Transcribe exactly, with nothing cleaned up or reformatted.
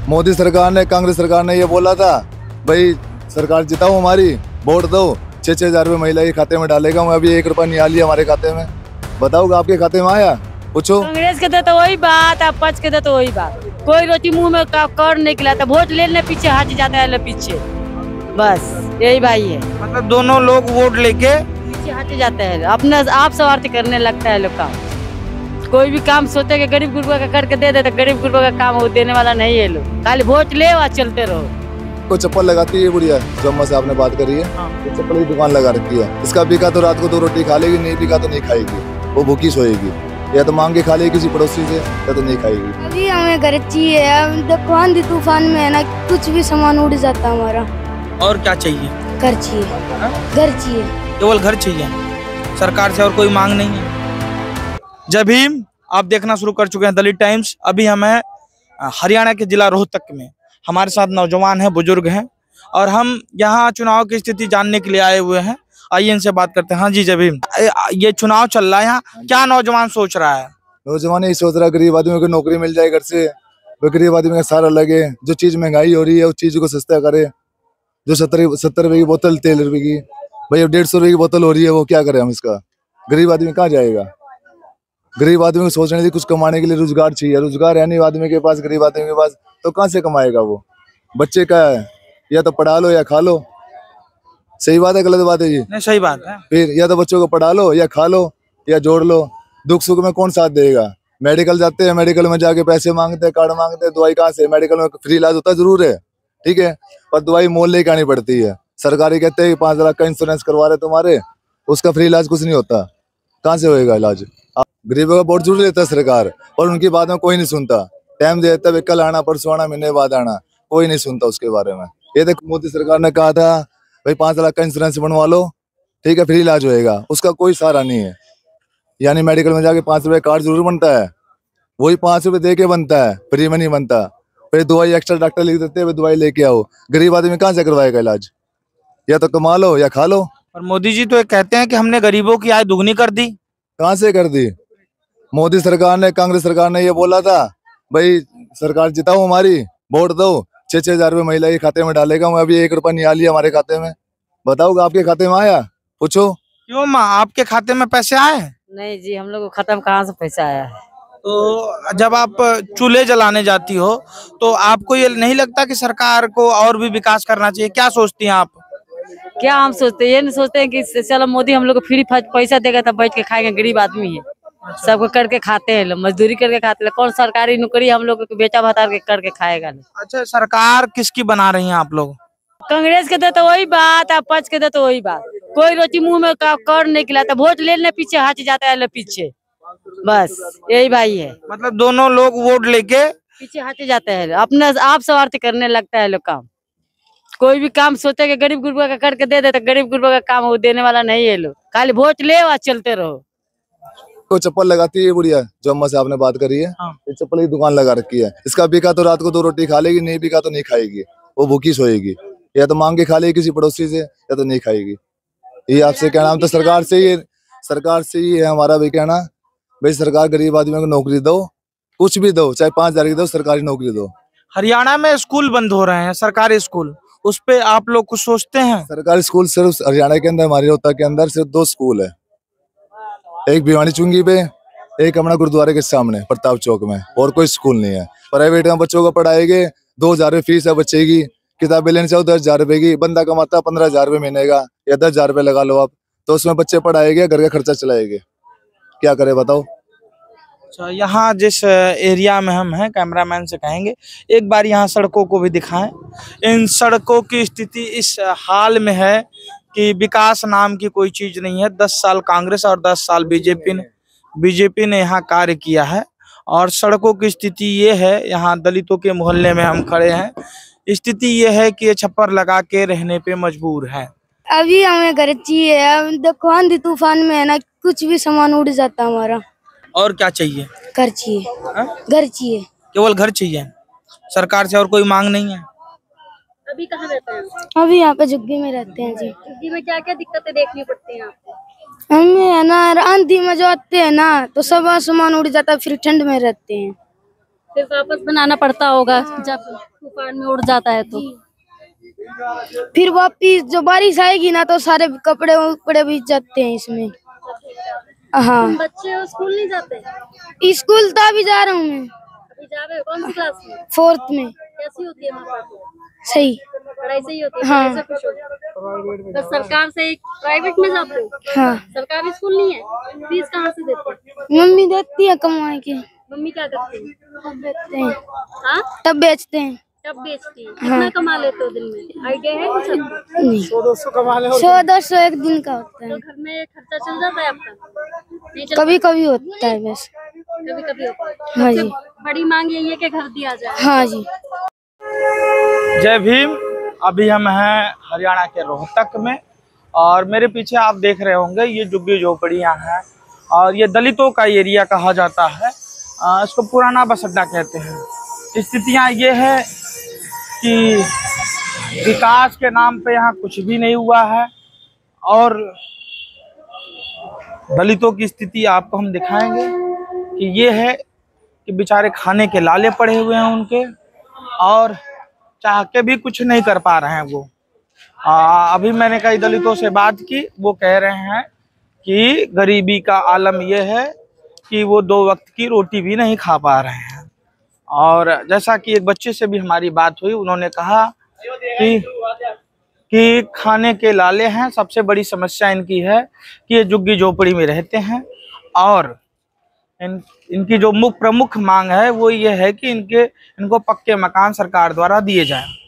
मोदी सरकार ने, कांग्रेस सरकार ने ये बोला था भाई सरकार जिताओ हमारी, वोट दो, छह छह हजार रुपये महिला के खाते में डालेगा। मैं अभी एक रुपया नहीं आ लिया हमारे खाते में, बताओ आपके खाते में आया? पूछो। कांग्रेस के तो वही बात, आप पच के तो वही बात, कोई रोटी मुंह में कर नहीं खिलाता, वोट लेने पीछे हट जाता है पीछे, बस यही भाई है। मतलब दोनों लोग वोट लेके पीछे हट जाते हैं, अपना आप स्वार्थ करने लगता है लोग का। कोई भी काम सोचते कि गरीब गुरबा का करके दे दे, तो गरीब गुरबा का काम वो देने वाला नहीं है लोग, खाली वोट ले और चलते रहो। कोई चप्पल लगाती है बुढ़िया, जो अम्मा से आपने बात करी है, तो चप्पल की दुकान लगा रखी है। इसका बिका तो रात को दो रोटी खा लेगी, नहीं बिका तो नहीं खाएगी, वो भूखी सोएगी, या तो मांग के खा लेगी किसी पड़ोसी से, या तो नहीं खाएगी। अभी हमें घर चाहिए, अब देखो आंधी तूफान में है ना, कुछ भी सामान उड़ जाता हमारा। और क्या चाहिए? घर चाहिए, घर चाहिए, केवल घर चाहिए, सरकार से और कोई मांग नहीं है। जय भीम, आप देखना शुरू कर चुके हैं दलित टाइम्स। अभी हम हैं हरियाणा के जिला रोहतक में, हमारे साथ नौजवान हैं, बुजुर्ग हैं, और हम यहाँ चुनाव की स्थिति जानने के लिए आए हुए हैं। आइए इनसे बात करते हैं। हाँ जी जय भीम, ये चुनाव चल रहा है यहाँ, क्या नौजवान सोच रहा है? नौजवान यही सोच रहा है गरीब आदमी को नौकरी मिल जाए घर से, वो गरीब आदमी का सारा लगे, जो चीज महंगाई हो रही है उस चीज को सस्ता करे। जो सत्तर सत्तर रुपए की बोतल तेल रुपए की, भाई अब डेढ़ सौ रुपए की बोतल हो रही है, वो क्या करें हम इसका? गरीब आदमी कहाँ जाएगा? गरीब आदमी को सोचने के कुछ कमाने के लिए रोजगार चाहिए, रोजगार है नहीं आदमी के पास, गरीब आदमी के पास, तो कहाँ से कमाएगा वो? बच्चे का है, या तो पढ़ा लो या खा लो। सही बात है गलत बात है जी? नहीं सही बात है। फिर या तो बच्चों को पढ़ा लो या खा लो या जोड़ लो, दुख सुख में कौन साथ देगा? मेडिकल जाते हैं, मेडिकल में जाके पैसे मांगते हैं, कार्ड मांगते हैं, दवाई कहाँ से? मेडिकल में फ्री इलाज होता जरूर है, ठीक है, पर दवाई मोल लेके आनी पड़ती है। सरकारी कहते हैं पांच लाख का इंश्योरेंस करवा रहे तुम्हारे, उसका फ्री इलाज कुछ नहीं होता, कहाँ से होएगा इलाज? गरीबों का वोट जरूर लेता है सरकार, और उनकी बात में कोई नहीं सुनता। टाइम देता है, कल आना परसों आना महीने बाद आना, कोई नहीं सुनता उसके बारे में। ये देखो मोदी सरकार ने कहा था भाई पांच लाख का इंश्योरेंस बनवा लो, ठीक है, फ्री इलाज होएगा, उसका कोई सहारा नहीं है। यानी मेडिकल में जाके पांच रुपए कार्ड जरूर बनता है, वही पांच रुपए दे के बनता है, फ्री में नहीं बनता। फिर दवाई एक्स्ट्रा डॉक्टर लिख देते हैं, दवाई लेके आओ। गरीब आदमी कहाँ से करवाएगा इलाज? या तो कमा लो या खा लो। और मोदी जी तो कहते हैं कि हमने गरीबों की आय दुगनी कर दी। कहाँ से कर दी? मोदी सरकार ने, कांग्रेस सरकार ने ये बोला था भाई सरकार जिताओ हमारी, वोट दो, छह छह हजार रुपये महिला के खाते में डालेगा। मैं अभी एक रुपया नहीं आ लिया हमारे खाते में, बताओ आपके खाते में आया? पूछो। क्यों माँ, आपके खाते में पैसे आए? नहीं जी, हम लोग को खत्म कहाँ से पैसा आया है। तो जब आप चूल्हे जलाने जाती हो तो आपको ये नहीं लगता कि सरकार को और भी विकास करना चाहिए? क्या सोचती हैं आप? क्या हम सोचते हैं, ये नहीं सोचते हैं कि चलो मोदी हम लोग को फ्री पैसा देगा तब बैठ के खाएंगे। गरीब आदमी है, सबको करके खाते हैं लोग, मजदूरी करके खाते हैं, कौन सरकारी नौकरी हम लोग को बेचा भाता के करके खाएगा? अच्छा, सरकार किसकी बना रही हैं आप लोग? कांग्रेस के तो वही बात, आप पच के तो वही बात, कोई रोटी मुंह में कर नहीं खिलाता, वोट लेने पीछे हट जाता है पीछे, बस यही भाई है। मतलब दोनों लोग वोट लेके पीछे हट जाते हैं, अपना आप स्वार्थ करने लगता है लोग काम। कोई भी काम सोचते कि गरीब गुरबा का करके दे दे, तो गरीब गुरबा का काम वो देने वाला नहीं है लोग, खाली वोट ले और चलते रहो। कोई चप्पल लगाती है बुढ़िया, जो अम्मा से आपने बात करी है, ये चप्पल की दुकान लगा रखी है। इसका बिका तो रात को दो रोटी खा लेगी, नहीं बिका तो नहीं खाएगी, वो भूखी सोएगी, या तो मांग के खा लेगी किसी पड़ोसी से, या तो नहीं खाएगी। ये आपसे कहना, हम तो सरकार से ही सरकार से ही है हमारा भी कहना, भाई सरकार गरीब आदमी को नौकरी दो, कुछ भी दो, चाहे पांच हजार की दो, सरकारी नौकरी दो। हरियाणा में स्कूल बंद हो रहे हैं, सरकारी स्कूल, उस पे आप लोग कुछ सोचते हैं? सरकारी स्कूल सिर्फ हरियाणा के अंदर, हमारे रोहतक के अंदर सिर्फ दो स्कूल है, एक भिवानी चुंगी पे, एक अपना गुरुद्वारे के सामने प्रताप चौक में, और कोई स्कूल नहीं है। प्राइवेट में बच्चों को पढ़ाएंगे, दो हजार रुपये फीस है बच्चे की, किताबें लेने चाहो दस हजार रुपए की, बंदा कमाता पंद्रह हजार रुपये महीने का, या दस हजार रुपये लगा लो आप, तो उसमें बच्चे पढ़ाएंगे, घर का खर्चा चलाएंगे, क्या करे बताओ? अच्छा, यहाँ जिस एरिया में हम हैं, कैमरामैन से कहेंगे एक बार यहाँ सड़कों को भी दिखाएं। इन सड़कों की स्थिति इस हाल में है कि विकास नाम की कोई चीज नहीं है। दस साल कांग्रेस और दस साल बीजेपी ने बीजेपी ने यहाँ कार्य किया है, और सड़कों की स्थिति ये है, यहाँ दलितों के मोहल्ले में हम खड़े हैं, स्थिति ये है कि ये छप्पर लगा के रहने पे मजबूर है। अभी हमें घर चाहिए, अब देखो आंधी तूफान में है ना, कुछ भी सामान उड़ जाता हमारा। और क्या चाहिए? घर चाहिए, घर चाहिए, केवल घर चाहिए, सरकार से और कोई मांग नहीं है। अभी कहाँ रहते हैं? अभी यहाँ पे झुग्गी में रहते हैं जी। झुग्गी में क्या क्या दिक्कतें देखनी पड़ती हैं आपको? हमें है ना, आंधी में जो आते हैं ना, तो सब सामान उड़ जाता है, फिर ठंड में रहते हैं। फिर वापस बनाना पड़ता होगा जब तूफान में उड़ जाता है तो। फिर वापिस जो बारिश आएगी ना तो सारे कपड़े उपड़े भी जाते हैं इसमें। हाँ। बच्चे स्कूल नहीं जाते? स्कूल तो अभी जा रहा हूँ मैं। अभी जा रहे हो? कौन सी क्लास में? फोर्थ में। कैसी होती है वहाँ पर? सही। पढ़ाई सही होती है? हाँ। पढ़ाई से खुश हो? तो सरकार से प्राइवेट में जाते हो? हाँ। सरकारी स्कूल नहीं है? फीस कहाँ से देते हैं? मम्मी देती है कमा के। मम्मी क्या करती है? तब बेचते हैं। हाँ? तब बेचते हैं। तब बेचती है। कितना कमा लेते हो दिन में? आइडिया है कुछ आपको? नहीं, सौ दो सौ कमा ले। सौ दो सौ एक दिन का होता है। तो घर में खर्चा चल जाता है आपका? नहीं चलता? कभी कभी होता है बस। कभी कभी होता है। हाँ सबसे जी। बड़ी मांग यही है कि घर दिया जाए। हाँ जी। जय भीम। अभी हम हैं हरियाणा के रोहतक में और मेरे पीछे आप देख रहे होंगे ये झुग्गी झोपड़ियाँ हैं और ये दलितों का एरिया कहा जाता है। आ, इसको पुराना बस अड्डा कहते हैं। स्थितियाँ ये है कि विकास के नाम पे यहाँ कुछ भी नहीं हुआ है और दलितों की स्थिति आपको हम दिखाएंगे कि ये है कि बेचारे खाने के लाले पड़े हुए हैं उनके और चाह के भी कुछ नहीं कर पा रहे हैं वो। आ, अभी मैंने कई दलितों से बात की, वो कह रहे हैं कि गरीबी का आलम यह है कि वो दो वक्त की रोटी भी नहीं खा पा रहे हैं। और जैसा कि एक बच्चे से भी हमारी बात हुई, उन्होंने कहा कि कि खाने के लाले हैं। सबसे बड़ी समस्या इनकी है कि ये झुग्गी झोपड़ी में रहते हैं और इन इनकी जो मुख्य प्रमुख मांग है वो ये है कि इनके इनको पक्के मकान सरकार द्वारा दिए जाएं।